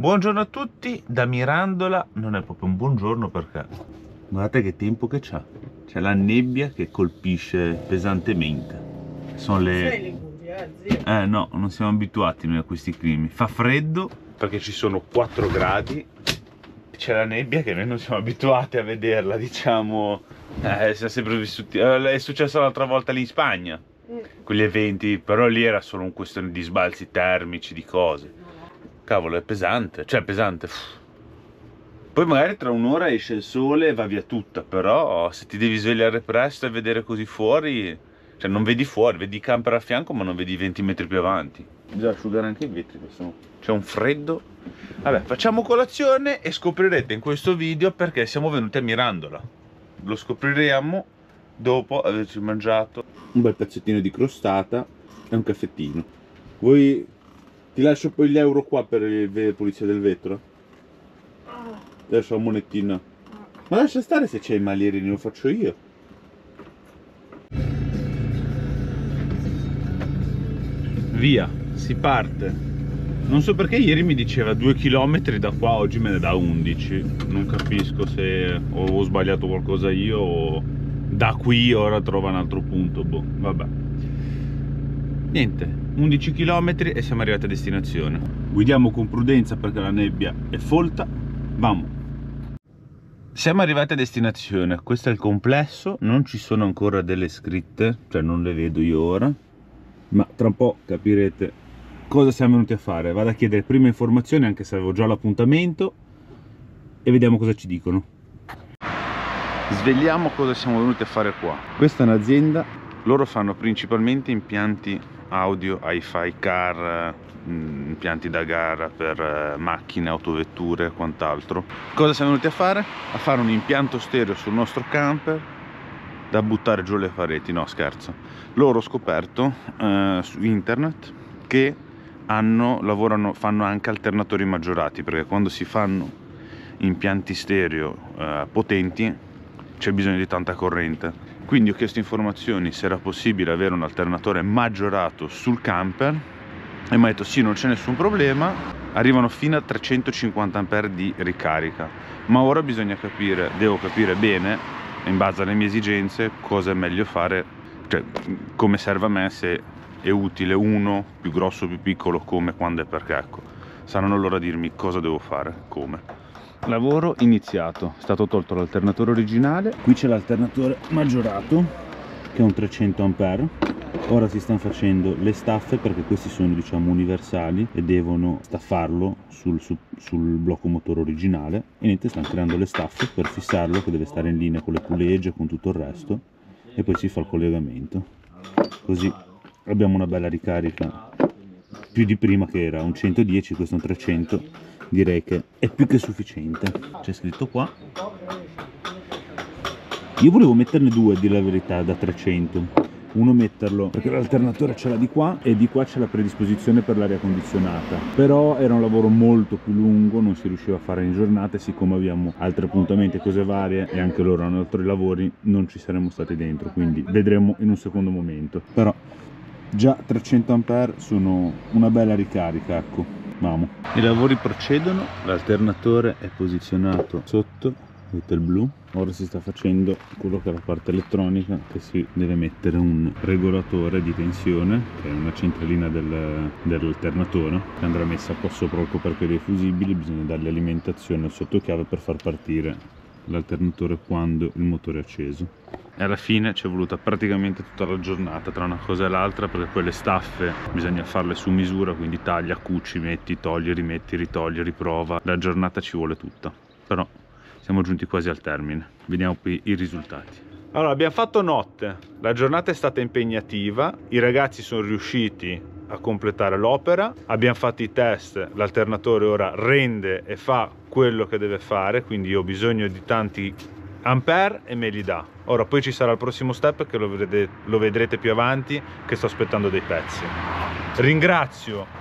Buongiorno a tutti, da Mirandola non è proprio un buongiorno perché guardate che tempo che c'ha. C'è la nebbia che colpisce pesantemente. Sono le... Sei Liguria, zio? No, non siamo abituati noi a questi climi. Fa freddo perché ci sono 4 gradi. C'è la nebbia che noi non siamo abituati a vederla, diciamo. Siamo sempre vissuti. È successo l'altra volta lì in Spagna. Quegli eventi, però lì era solo una questione di sbalzi termici, di cose. Cavolo, è pesante, cioè è pesante. Poi magari tra un'ora esce il sole e va via tutta, però se ti devi svegliare presto e vedere così fuori, cioè non vedi fuori, vedi i camper a fianco ma non vedi 20 metri più avanti. Bisogna asciugare anche i vetri, c'è un freddo. Vabbè, facciamo colazione e scoprirete in questo video perché siamo venuti a Mirandola. Lo scopriremo dopo averci mangiato un bel pezzettino di crostata e un caffettino. Voi... Ti lascio poi gli euro qua per il pulizia del vetro? Ti lascio la monettina. Ma lascia stare se c'è i malierini, lo faccio io. Via, si parte. Non so perché ieri mi diceva 2 km da qua, oggi me ne dà 11. Non capisco se ho sbagliato qualcosa io o da qui ora trova un altro punto. Boh, vabbè. Niente. 11 km e siamo arrivati a destinazione. Guidiamo con prudenza perché la nebbia è folta. Vamo. Siamo arrivati a destinazione. Questo è il complesso. Non ci sono ancora delle scritte, cioè non le vedo io ora, ma tra un po' capirete cosa siamo venuti a fare. Vado a chiedere prima informazioni, anche se avevo già l'appuntamento, e vediamo cosa ci dicono. Svegliamo cosa siamo venuti a fare qua. Questa è un'azienda, loro fanno principalmente impianti audio, hi-fi car, impianti da gara per macchine, autovetture e quant'altro. Cosa siamo venuti a fare? A fare un impianto stereo sul nostro camper da buttare giù le pareti, no scherzo. Loro ho scoperto su internet che fanno anche alternatori maggiorati, perché quando si fanno impianti stereo potenti c'è bisogno di tanta corrente. Quindi ho chiesto informazioni se era possibile avere un alternatore maggiorato sul camper e mi ha detto sì, non c'è nessun problema, arrivano fino a 350 A di ricarica, ma ora bisogna devo capire bene, in base alle mie esigenze, cosa è meglio fare, cioè come serve a me, se è utile uno, più grosso, più piccolo, come, quando e perché, ecco. Saranno loro a dirmi cosa devo fare, come. Lavoro iniziato, è stato tolto l'alternatore originale, qui c'è l'alternatore maggiorato che è un 300 A. Ora si stanno facendo le staffe perché questi sono, diciamo, universali e devono staffarlo sul blocco motore originale, e niente, stanno creando le staffe per fissarlo, che deve stare in linea con le pulegge, con tutto il resto, e poi si fa il collegamento. Così abbiamo una bella ricarica, più di prima che era un 110, questo è un 300. Direi che è più che sufficiente. C'è scritto qua. Io volevo metterne due, a dire la verità, da 300. Uno metterlo perché l'alternatore ce l'ha di qua e di qua c'è la predisposizione per l'aria condizionata, però era un lavoro molto più lungo, non si riusciva a fare in giornata, e siccome abbiamo altri appuntamenti e cose varie e anche loro hanno altri lavori, non ci saremmo stati dentro, quindi vedremo in un secondo momento. Però già 300 A sono una bella ricarica, ecco. Vamo. I lavori procedono, l'alternatore è posizionato sotto, vedete il blu. Ora si sta facendo quello che è la parte elettronica, che si deve mettere un regolatore di tensione, che è una centralina dell'alternatore, che andrà messa qua sopra il coperchio dei fusibili. Bisogna dargli alimentazione sotto chiave per far partire l'alternatore quando il motore è acceso. E alla fine ci è voluta praticamente tutta la giornata tra una cosa e l'altra, perché poi le staffe bisogna farle su misura, quindi taglia, cuci, metti, togli, rimetti, ritogli, riprova. La giornata ci vuole tutta, però siamo giunti quasi al termine. Vediamo qui i risultati. Allora, abbiamo fatto notte, la giornata è stata impegnativa, i ragazzi sono riusciti a completare l'opera, abbiamo fatto i test, l'alternatore ora rende e fa quello che deve fare, quindi io ho bisogno di tanti ampere e me li dà. Ora poi ci sarà il prossimo step che lo vedrete più avanti, che sto aspettando dei pezzi. Ringrazio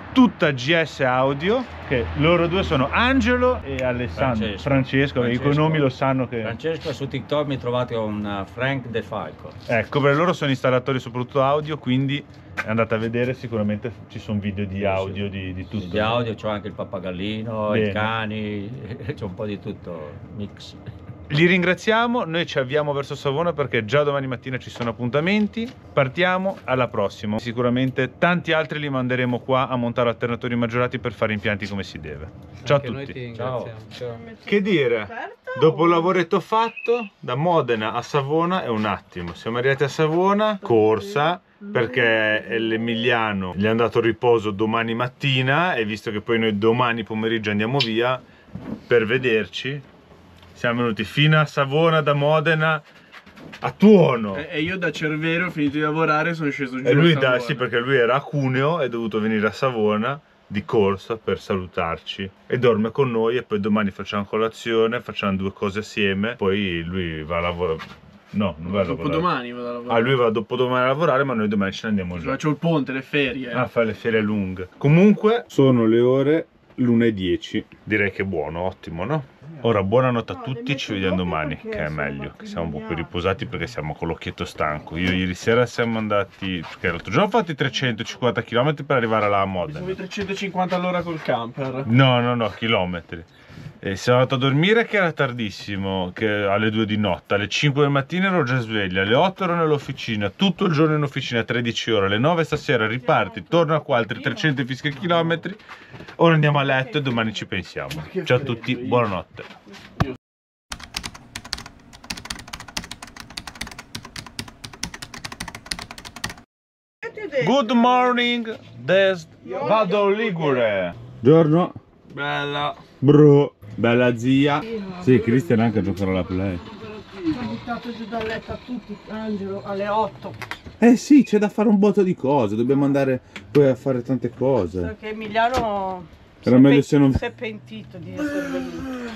tutta GS Audio, che loro due sono Angelo e Alessandro. Francesco, i cui nomi lo sanno che... Francesco, su TikTok mi trovate con Frank De Falco. Ecco, perché loro sono installatori soprattutto audio, quindi andate a vedere, sicuramente ci sono video di audio di tutto. Di audio c'ho anche il pappagallino, Bene. i cani, c'è un po' di tutto, mix. Li ringraziamo, noi ci avviamo verso Savona perché già domani mattina ci sono appuntamenti. Partiamo, alla prossima. Sicuramente tanti altri li manderemo qua a montare alternatori maggiorati per fare impianti come si deve. Ciao a tutti. Ciao. Che dire? Dopo il lavoretto fatto, da Modena a Savona è un attimo. Siamo arrivati a Savona, corsa, perché l'Emiliano gli è andato a riposo domani mattina e visto che poi noi domani pomeriggio andiamo via per vederci, siamo venuti fino a Savona da Modena a Tuono. E io da Cervero ho finito di lavorare e sono sceso giù E lui a Savona. sì, perché lui era a Cuneo e è dovuto venire a Savona di corsa per salutarci. E dorme con noi e poi domani facciamo colazione, facciamo due cose assieme, poi lui va a lavorare. No, non va a lavorare. Dopodomani vado a lavorare. Ah, lui va dopodomani a lavorare, ma noi domani ce ne andiamo giù. Faccio il ponte, le ferie. Ah, fa le ferie lunghe. Comunque sono le ore l'1:10. Direi che è buono, ottimo, no? Ora buonanotte a tutti, ci vediamo domani, che è meglio, che siamo un po' più riposati perché siamo con l'occhietto stanco. Io ieri sera siamo andati, perché l'altro giorno ho fatto i 350 km per arrivare alla Modena. Sono i 350 all'ora col camper. No, chilometri. E siamo andati a dormire che era tardissimo, che alle 2 di notte, alle 5 del mattino ero già sveglia, alle 8 ero nell'officina, tutto il giorno in officina, 13 ore, alle 9 stasera riparti, torno qua altri 300 fischi chilometri, ora andiamo a letto e domani ci pensiamo. Ciao a tutti, buonanotte. Good morning, vado Ligure. Giorno. Bella. Bro, bella zia. Sì, Cristian anche a giocare alla play. Ho buttato giù dal letto a tutti, Angelo, alle 8. Eh sì, c'è da fare un botto di cose, dobbiamo andare poi a fare tante cose. Perché Emiliano Era meglio se non... si è pentito di essere venuto.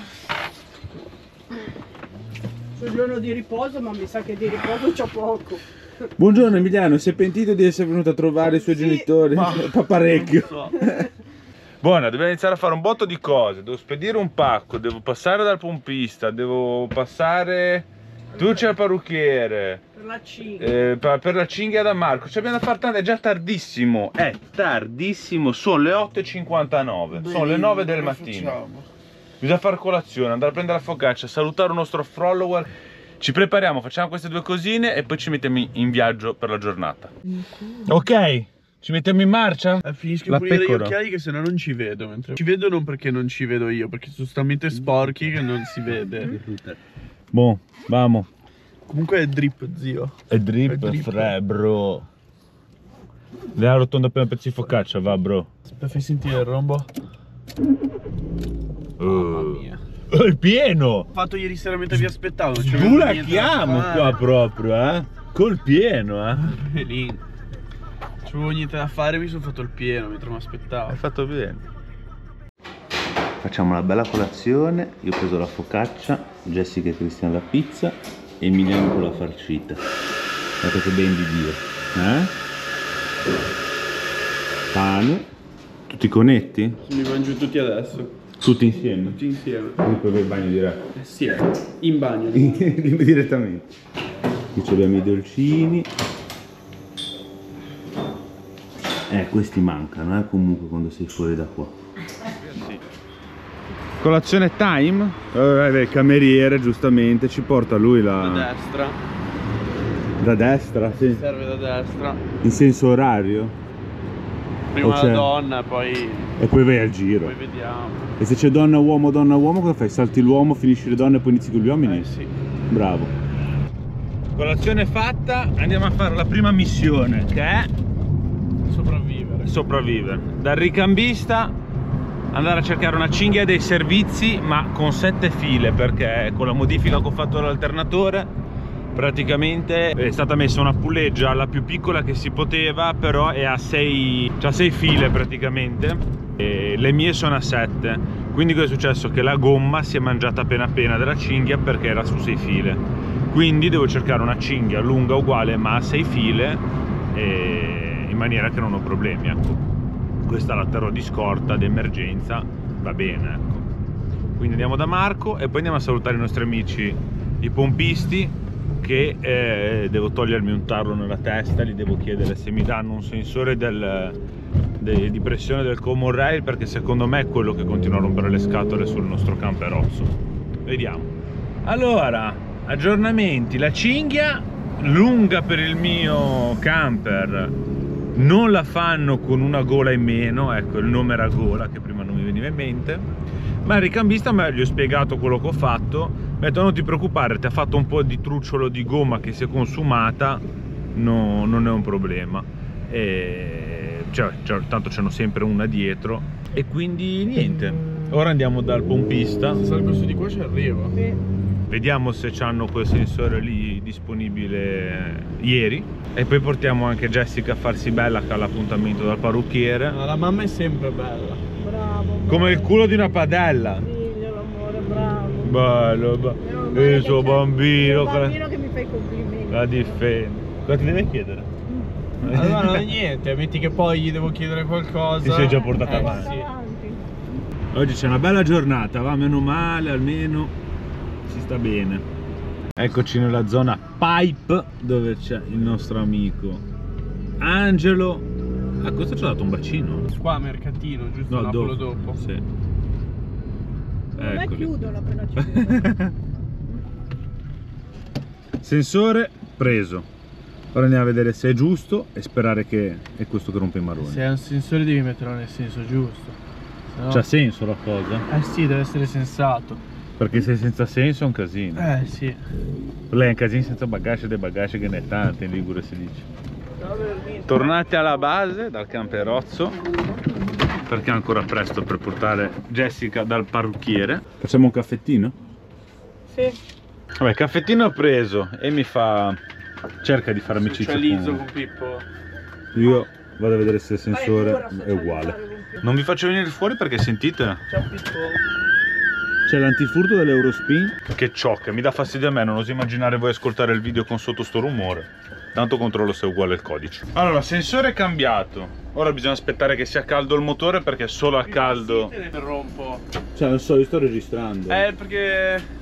Sul giorno di riposo, ma mi sa che di riposo c'ho poco. Buongiorno Emiliano, si è pentito di essere venuto a trovare i suoi genitori? Parecchio. Buona, dobbiamo iniziare a fare un botto di cose, devo spedire un pacco, devo passare dal pompista, devo passare... Tu c'è il parrucchiere. Per la cinghia. Per la cinghia da Marco, ci abbiamo da fare tanto, è già tardissimo, sono le 8:59, sono le 9 del mattino. Bisogna fare colazione, andare a prendere la focaccia, salutare un nostro follower. Ci prepariamo, facciamo queste due cosine e poi ci mettiamo in viaggio per la giornata. Ok, ci mettiamo in marcia? Finisco La di pulire gli pecora. occhiali che se no non ci vedo. Ci vedo non perché non ci vedo io, perché sono talmente sporchi che non si vede. Boh, vamo. Comunque è drip, zio. È drip, bro. Le ha rotondo appena pezzi di focaccia, va bro. Aspetta, fai sentire il rombo. Mamma mia. È pieno! Ho fatto ieri sera mentre vi aspettavo. Sbulacchiamo qua proprio, col pieno, Lì. Non c'avevo niente da fare, mi sono fatto il pieno mentre mi aspettavo. Hai fatto bene. Facciamo una bella colazione. Io ho preso la focaccia, Jessica e Cristian la pizza e Emiliano con la farcita. Guardate che ben di Dio. Pane. Tutti conetti? Mi mangio tutti adesso. Tutti insieme? Tutti insieme. Quindi poi vai in bagno diretto. Sì, in bagno. Direttamente. Qui abbiamo i dolcini. Questi mancano, comunque quando sei fuori da qua. Colazione time. Il cameriere giustamente ci porta lui Da destra. Da destra, sì. Serve da destra. In senso orario. Prima la donna, poi E poi vai al giro. poi vediamo. E se c'è donna uomo, cosa fai? Salti l'uomo, finisci le donne e poi inizi con gli uomini? Sì. Bravo. Colazione fatta, andiamo a fare la prima missione, che è sopravvivere. Dal ricambista andare a cercare una cinghia dei servizi, ma con 7 file, perché con la modifica che ho fatto all'alternatore praticamente è stata messa una puleggia, la più piccola che si poteva, però è a 6, cioè 6 file praticamente, e le mie sono a 7. Quindi cosa è successo? Che la gomma si è mangiata appena della cinghia perché era su 6 file. Quindi devo cercare una cinghia lunga uguale ma a 6 file, in maniera che non ho problemi, ecco. questa la terrò di scorta d'emergenza, va bene, ecco. Quindi andiamo da Marco e poi andiamo a salutare i nostri amici i pompisti, che devo togliermi un tarlo nella testa, gli devo chiedere se mi danno un sensore di pressione del common rail, perché secondo me è quello che continua a rompere le scatole sul nostro camperozzo. Vediamo. Allora, aggiornamenti: la cinghia lunga per il mio camper non la fanno con una gola in meno, ecco, il nome era gola che prima non mi veniva in mente, ma il ricambista gli ho spiegato quello che ho fatto, mi ha detto non ti preoccupare, ti ha fatto un po' di trucciolo di gomma che si è consumata, no, non è un problema, tanto ce n'ho sempre una dietro, e quindi niente, ora andiamo dal pompista. Se salgo su di qua ci arrivo. Vediamo se hanno quel sensore lì disponibile ieri, e poi portiamo anche Jessica a farsi bella, che ha l'appuntamento dal parrucchiere. No, la mamma è sempre bella. Bravo. Come il culo di una padella. Figlio, l'amore, bravo. Bello, il suo bambino. Il bambino che mi fa i complimenti. La difende. Cosa ti deve chiedere? Allora non è niente, metti che poi gli devo chiedere qualcosa. Ti sei già portata avanti. Sì. Oggi c'è una bella giornata, va, meno male, almeno si sta bene. Eccoci nella zona pipe, dove c'è il nostro amico Angelo. Ah, questo ci ha dato un bacino. Qua a Mercatino, giusto? No, Napolo dopo. Sì. Non è Eccoli. chiudono appena chiudo. Sensore preso. Ora andiamo a vedere se è giusto e sperare che è questo che rompe i maroni. Se è un sensore devi metterlo nel senso giusto. Sennò... C'ha senso la cosa? Eh sì, deve essere sensato. Perché se senza senso è un casino. Sì. Lei è un casino senza bagaglie, dei bagagli che ne è tante, in Ligure si dice. Tornati alla base dal camperozzo, perché è ancora presto per portare Jessica dal parrucchiere. Facciamo un caffettino? Sì. Vabbè, caffettino ho preso e mi fa... cerca di fare amicizia Con Pippo. Io vado a vedere se il sensore è uguale. Non vi faccio venire fuori perché sentite? Ciao Pippo. C'è l'antifurto dell'Eurospin che ciocca, mi dà fastidio a me, non oso immaginare voi ascoltare il video con sotto sto rumore. Tanto controllo se è uguale il codice. Allora, sensore è cambiato. Ora bisogna aspettare che sia caldo il motore, perché solo a caldo... Te ne interrompo. Cioè, non so, io sto registrando. Perché...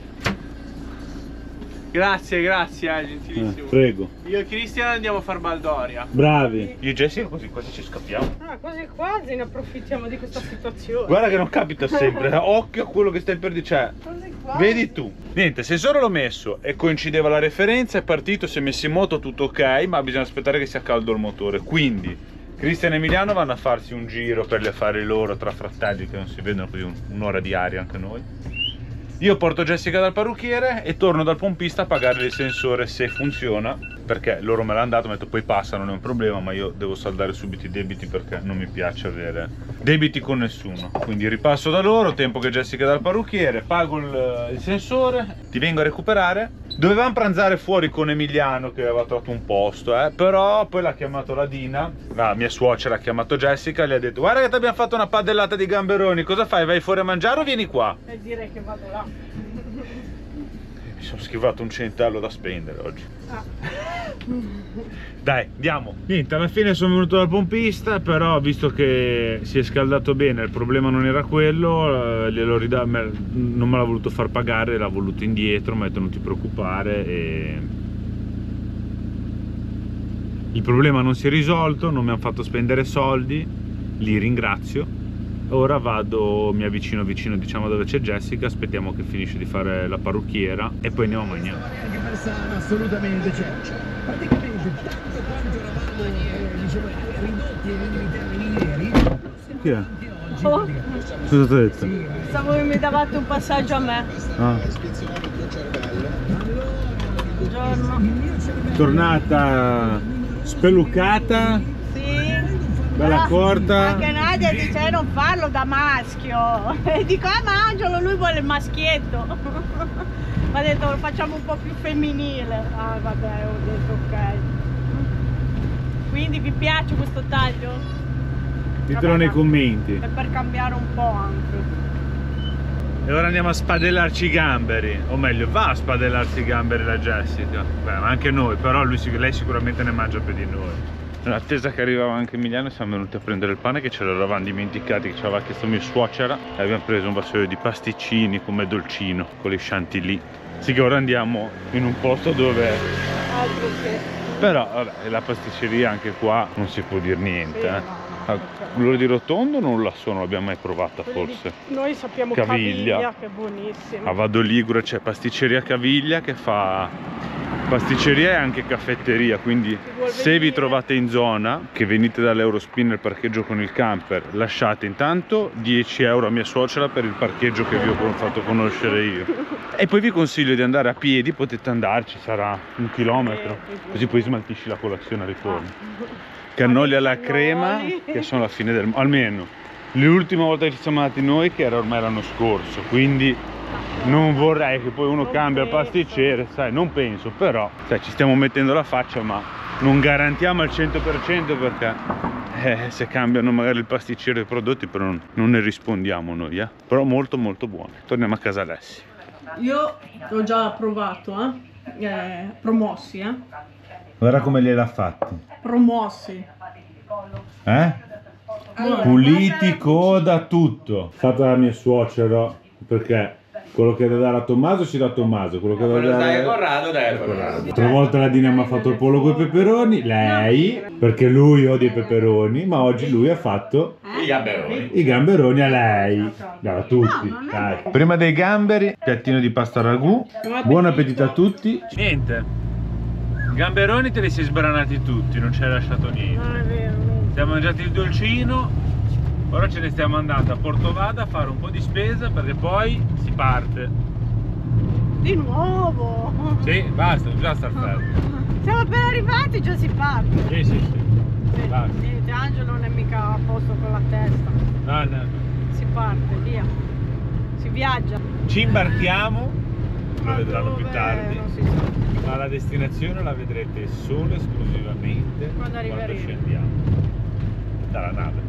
Grazie, gentilissimo. Prego. Io e Cristian andiamo a far baldoria. Bravi. Io e Jessica così quasi ci scappiamo. Ah, quasi quasi ne approfittiamo di questa situazione. Guarda che non capita sempre, occhio a quello che stai per dire, cioè, Quasi quasi. vedi tu. Niente, sensore l'ho messo e coincideva la referenza, è partito, si è messo in moto, tutto ok, ma bisogna aspettare che sia caldo il motore. Quindi Cristian e Emiliano vanno a farsi un giro per gli affari loro tra fratelli che non si vedono, così un'ora di aria anche noi. Io porto Jessica dal parrucchiere e torno dal pompista a pagare il sensore se funziona, perché loro me l'hanno dato, mi hanno detto poi passa, non è un problema, ma io devo saldare subito i debiti perché non mi piace avere debiti con nessuno. Quindi ripasso da loro, tempo che Jessica dal parrucchiere, pago il sensore, ti vengo a recuperare. Dovevamo pranzare fuori con Emiliano che aveva trovato un posto, però poi l'ha chiamato la Dina, la mia suocera ha chiamato Jessica e gli ha detto guarda che ti abbiamo fatto una padellata di gamberoni, cosa fai? Vai fuori a mangiare o vieni qua? E direi che vado là. Mi sono schivato un centello da spendere oggi. Ah. Dai, andiamo. Niente, alla fine sono venuto dal pompista, però visto che si è scaldato bene, il problema non era quello, non me l'ha voluto far pagare, l'ha voluto indietro, mi ha detto non ti preoccupare, e il problema non si è risolto, non mi hanno fatto spendere soldi, li ringrazio. Ora vado, mi avvicino vicino, diciamo, dove c'è Jessica, aspettiamo che finisce di fare la parrucchiera e poi andiamo a mangiare. Anche Marsala, assolutamente, cioè, praticamente tanto quanto eravamo diciamo, ridotti ai minimi termini ieri. Chi è? Oh, Cosa ti ho detto? pensavo che mi davate un passaggio a me. Ah. Buongiorno. Tornata speluccata, Sì. bella corta. Anche Nadia dice non farlo da maschio. E dico ma Angelo lui vuole il maschietto. Mi ha detto lo facciamo un po' più femminile. Ah vabbè, ho detto ok. Quindi vi piace questo taglio? Ditelo nei commenti. È per cambiare un po' anche. E ora andiamo a spadellarci i gamberi, o meglio va a spadellarsi i gamberi la Jessica. Beh, ma anche noi, però lei sicuramente ne mangia più di noi. Nell'attesa che arrivava anche Emiliano siamo venuti a prendere il pane che ce l'eravamo dimenticati, che ci aveva chiesto mia suocera, e abbiamo preso un vassoio di pasticcini come dolcino con le chantilly. Sì, che ora andiamo in un posto dove... Altro che... Però vabbè, la pasticceria anche qua non si può dire niente, Sì, eh. no, Quello di Rotondo non la so, non l'abbiamo mai provata forse. Noi sappiamo Caviglia. Caviglia, che è buonissima. A Vado Ligure c'è pasticceria Caviglia che fa pasticceria e anche caffetteria, quindi se vi venire. trovate in zona, che venite dall'Eurospin nel parcheggio con il camper, lasciate intanto 10 euro a mia suocera per il parcheggio che vi ho fatto conoscere io. E poi vi consiglio di andare a piedi, potete andarci, sarà 1 chilometro, così poi smaltisci la colazione al ritorno. Cannoli alla crema che sono la fine del mondo, almeno l'ultima volta che ci siamo andati noi, che era ormai l'anno scorso, quindi non vorrei che poi uno cambia pasticcere, sai, non penso, però sai, ci stiamo mettendo la faccia, ma non garantiamo al 100% perché se cambiano magari il pasticcere e i prodotti, però non ne rispondiamo noi, però molto molto buono. Torniamo a casa Alessi. Io ho già provato, promossi, Guarda come gliel'ha fatti. promossi. Puliti, coda, tutto. Fatta da mia suocera, perché quello che da dare a Tommaso si dà a Tommaso, quello che da dare a Corrado, dai, Corrado. L'altra volta la Dina mi ha fatto il pollo con i peperoni, lei, perché lui odia i peperoni, ma oggi lui ha fatto I gamberoni. i gamberoni a lei. Dai, a tutti, dai. Prima dei gamberi, piattino di pasta ragù. Buon appetito a tutti. Niente, gamberoni te li sei sbranati tutti, non ci hai lasciato niente. Non è vero. Siamo mangiati il dolcino. Ora ce ne stiamo andando a Portovada a fare un po' di spesa perché poi si parte. Di nuovo. Sì, basta, non bisogna star fermi. Siamo appena arrivati, già si parte. Sì. Sì, Basta. niente, Angelo non è mica a posto con la testa. No. Si parte, via. Si viaggia. Ci imbarchiamo, lo vedranno più Dove? tardi, Non si sa. ma la destinazione la vedrete solo e esclusivamente Quando arriveremo. scendiamo dalla nave.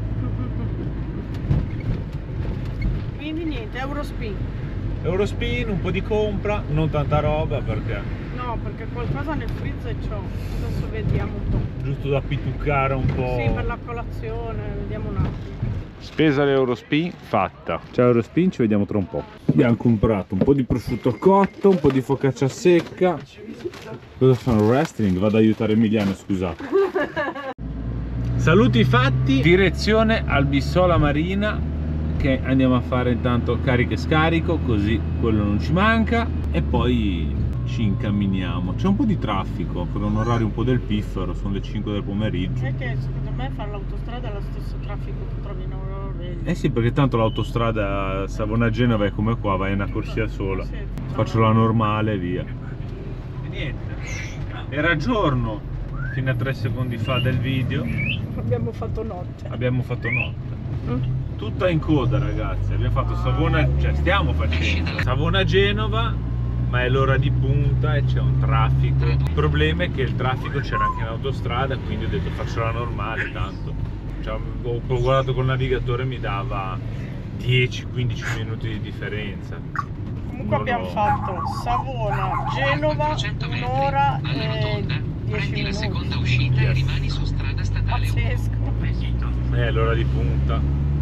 Quindi niente, Eurospin. Eurospin, un po' di compra, non tanta roba perché No, perché qualcosa nel freezer c'ho. Adesso vediamo un po'. giusto da pituccare un po'. Sì, per la colazione, vediamo un attimo. Spesa all'Eurospin fatta. Ciao Eurospin, ci vediamo tra un po'. Abbiamo comprato un po' di prosciutto cotto, un po' di focaccia secca. Cosa fanno? Wrestling? Vado ad aiutare Emiliano, scusate. Saluti fatti. Direzione Albissola Marina, che andiamo a fare intanto carica e scarico, così quello non ci manca. E poi ci incamminiamo. C'è un po' di traffico per un orario un po' del piffero, sono le 5 del pomeriggio. È che secondo me fare l'autostrada è lo stesso traffico che trovi in Aurora. Eh sì, perché tanto l'autostrada Savona-Genova è come qua, vai in una corsia sola. Sì. Faccio la normale e via. E niente, era giorno fino a 3 secondi fa del video, Abbiamo fatto notte. abbiamo fatto notte. Tutta in coda ragazzi, abbiamo fatto Savona, cioè stiamo facendo Savona-Genova, ma è l'ora di punta e c'è un traffico. Il problema è che il traffico c'era anche in autostrada, quindi ho detto faccio la normale tanto. Cioè, ho guardato col navigatore, mi dava 10-15 minuti di differenza. Comunque abbiamo fatto Savona, Genova, un'ora e 10 minuti. Seconda uscita e rimani su strada statale 1. Pazzesco. L'ora di punta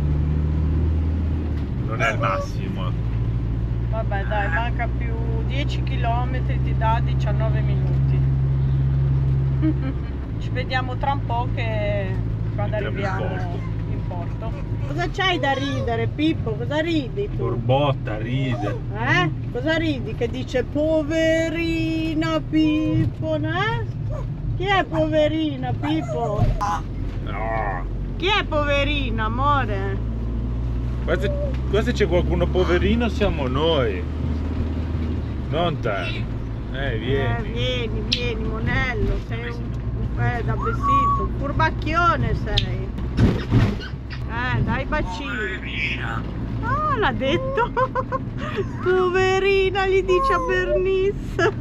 non è il massimo. Vabbè dai, manca più 10 km, ti dà 19 minuti. Ci vediamo tra un po' che quando Entriamo arriviamo in porto. Cosa c'hai da ridere, Pippo? Cosa ridi tu? Borbotta, ride. Cosa ridi? Che dice poverina Pippo, Chi è poverina Pippo? No. Chi è poverina, amore? Qua se c'è qualcuno poverino siamo noi, non te. Vieni. Vieni, Monello, sei da vestito, un furbacchione sei. Dai bacini. Ah, l'ha detto. Poverina, gli dice a Bernice.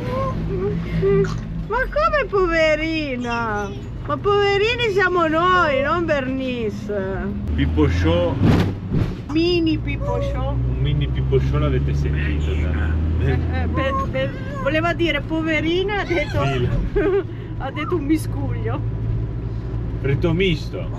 Ma come poverina? Ma poverini siamo noi, non Bernice. Pippo Show, Mini Pippo Show. un mini Pippo Show l'avete sentito? Voleva dire poverina, ha detto, Sì. ha detto un miscuglio. Fritto misto.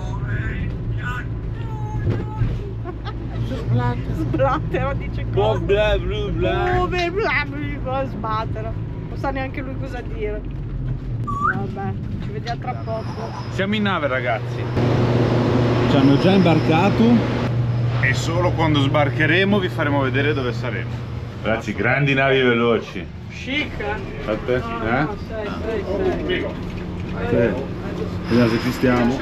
Sblattero, dice cosa. Bla bla bla. Come bla bla bla, sbattere. Non sa neanche lui cosa dire. Vabbè, ci vediamo tra poco. Siamo in nave, ragazzi. Ci hanno già imbarcato e solo quando sbarcheremo vi faremo vedere dove saremo. Ragazzi, grandi navi veloci. Chic, eh? A te? No, sei. Vediamo se ci stiamo.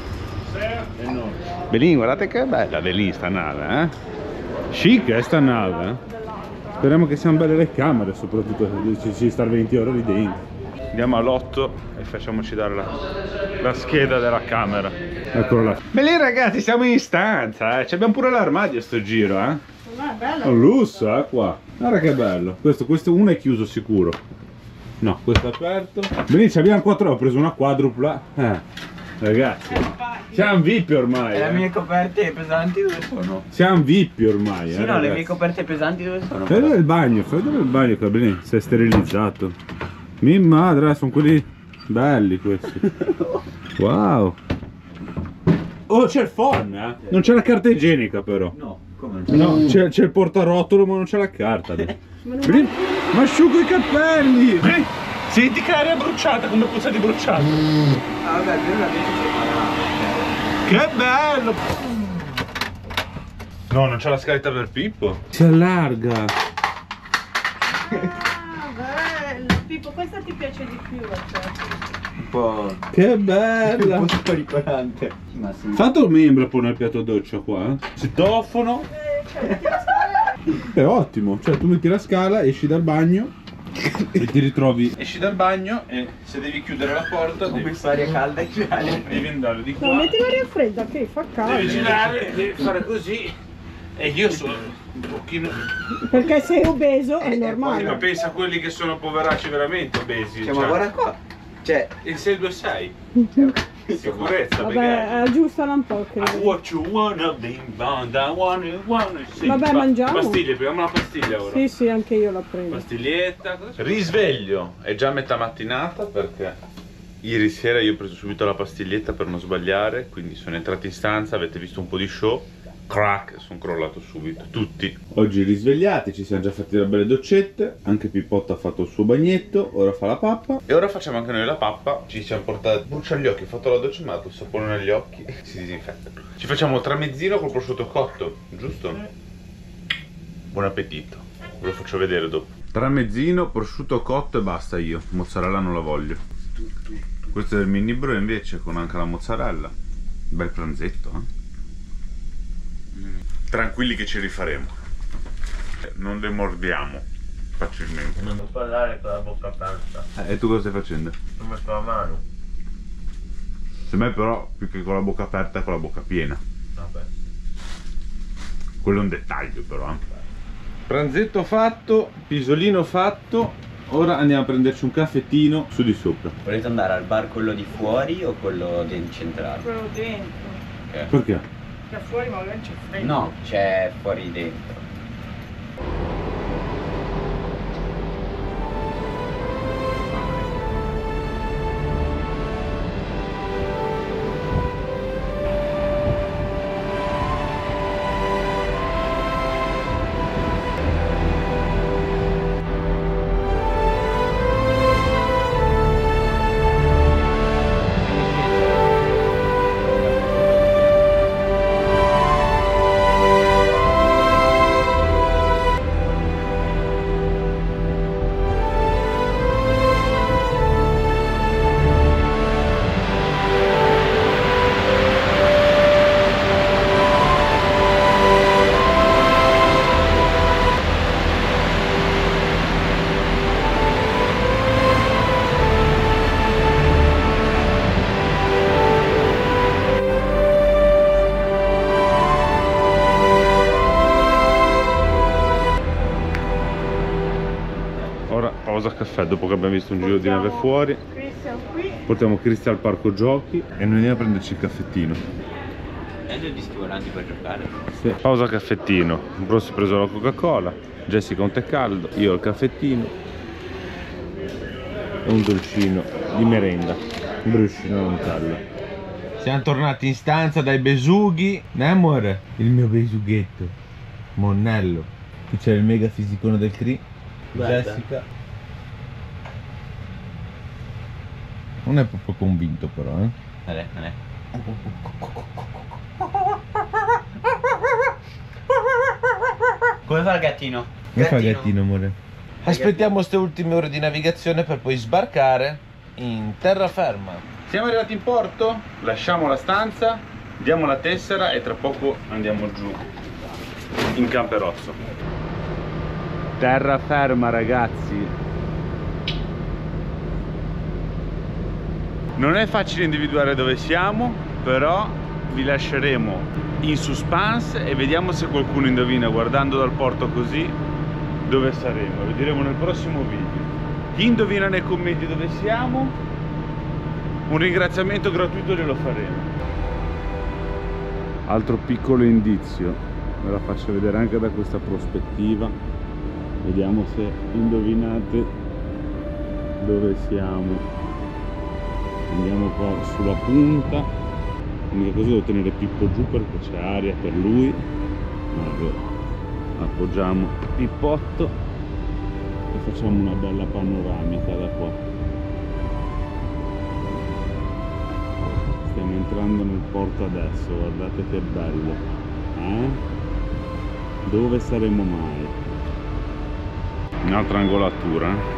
Belin, guardate che bella Belin sta nave, chic sta nave, Speriamo che siano belle le camere, soprattutto ci star 20 ore lì dentro. Andiamo all'otto e facciamoci dare la scheda della camera. Eccola là. Belin, ragazzi, siamo in stanza, Abbiamo pure l'armadio sto giro, È bello. un lusso, qua. Guarda che bello. Questo uno è chiuso sicuro. No, questo è aperto. Belin, abbiamo 4, ho preso una quadrupla. Ragazzi, siamo VIP ormai. E le mie coperte pesanti dove sono? Siamo VIP ormai. Sì, no, le mie coperte pesanti dove sono? Fai dove il bagno, che Belin si è sterilizzato. Mia madre, sono quelli belli questi. Wow. Oh, c'è il phon, Non c'è la carta igienica però. No, come No, c'è il portarotolo ma non c'è la carta. Belin, ma asciugo i capelli. Belin, senti che aria bruciata, come puzza di bruciato. Ah, vabbè, io la vedo Che bello! No, non c'è la scaletta per Pippo. Si allarga. Ah, bello. Pippo, questa ti piace di più, un po'... Che bella! un po' sparicolante. Ma sì. Fatto il membro poi nel piatto doccia qua. Citofono. È ottimo, cioè tu metti la scala, esci dal bagno e ti ritrovi. Esci dal bagno e se devi chiudere la porta Come aria calda e devi andare di qua. No, metti l'aria fredda, che fa caldo. Devi girare, devi fare così. E io sono un pochino. Perché sei obeso, è Ma normale. pensa a quelli che sono poveracci veramente obesi. Cioè, ma guarda qua. Cioè, il 626. Sicurezza, Vabbè, aggiustala un po', I credo. what you wanna be bond, I wanna see. Vabbè, mangiamo. Pastiglie, prendiamo una pastiglia ora. Sì, sì, anche io la prendo. Pastiglietta. Risveglio. È già metà mattinata perché ieri sera io ho preso subito la pastiglietta per non sbagliare. Quindi sono entrato in stanza, avete visto un po' di show. Crack, sono crollato subito, tutti. Oggi risvegliati, ci siamo già fatti delle belle doccette. Anche Pippotto ha fatto il suo bagnetto, ora fa la pappa. E ora facciamo anche noi la pappa. Ci siamo portati, brucia gli occhi, ho fatto la doccia, mi ha dato il sapone negli occhi e si disinfetta. Ci facciamo il tramezzino col prosciutto cotto, giusto? Buon appetito, ve lo faccio vedere dopo. Tramezzino, prosciutto cotto e basta io. Mozzarella non la voglio. Questo è il mini bro invece con anche la mozzarella. Bel pranzetto, Tranquilli che ci rifaremo. Non le mordiamo facilmente. non posso parlare con la bocca aperta. E tu cosa stai facendo? Ho messo la mano. Secondo me però più che con la bocca aperta è con la bocca piena. Vabbè. Quello è un dettaglio però. Pranzetto fatto, pisolino fatto. Ora andiamo a prenderci un caffettino su di sopra. Volete andare al bar quello di fuori o quello del centrale? Quello dentro. Perché? Da fuori magari c'è freddo. No, c'è fuori dentro. Pausa caffè dopo che abbiamo visto un giro di nave fuori. Cristian qui. Portiamo Cristian al parco giochi e noi andiamo a prenderci il caffettino. E dei dischi volanti per giocare? Sì. Pausa caffettino. Bro si è preso la Coca-Cola, Jessica un tè caldo, io il caffettino e un dolcino di merenda, un bruscino non callo. Siamo tornati in stanza dai besughi. Amore, il mio besughetto Monnello. Qui c'è il mega fisicone del CRI. Jessica. Non è proprio convinto però, Non è. Come fa il gattino? Come fa il gattino, amore? Aspettiamo queste ultime ore di navigazione per poi sbarcare in terraferma. Siamo arrivati in porto, lasciamo la stanza, diamo la tessera e tra poco andiamo giù in camperozzo. Terraferma, ragazzi. Non è facile individuare dove siamo, però vi lasceremo in suspense e vediamo se qualcuno indovina guardando dal porto così dove saremo. Lo vedremo nel prossimo video. Chi indovina nei commenti dove siamo, un ringraziamento gratuito glielo faremo. Altro piccolo indizio, ve la faccio vedere anche da questa prospettiva, vediamo se indovinate dove siamo. Andiamo qua sulla punta, l'unica cosa devo tenere Pippo giù perché c'è aria per lui. Allora, appoggiamo Pippotto e facciamo una bella panoramica da qua. Stiamo entrando nel porto adesso, guardate che bello, dove saremo mai? Un'altra angolatura,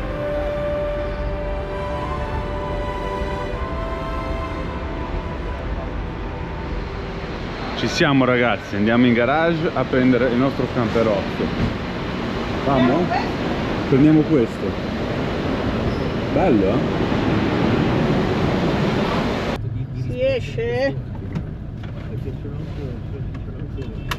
Ci siamo ragazzi, andiamo in garage a prendere il nostro camperotto. Vamo? Prendiamo questo. Bello, eh? Si esce?